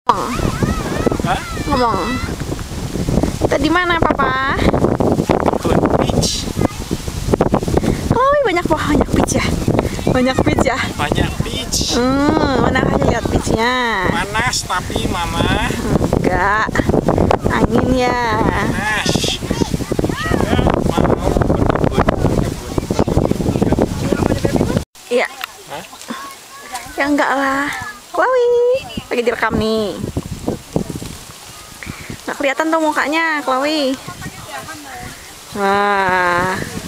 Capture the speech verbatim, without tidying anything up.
Hah? Ngomong. Kita di mana, Papa? Kebun peach. Oh, banyak banyak peach ya. Banyak peach ya. Banyak peach. Hmm, mana aja lihat peachnya. Panas tapi Mama. Enggak. Angin ya. Panas. Saya mau berkebun, berkebun, berkebun. Iya. Hah? Ya enggak lah. Chloe lagi direkam nih. Nggak kelihatan tuh mukanya, Chloe. Wah.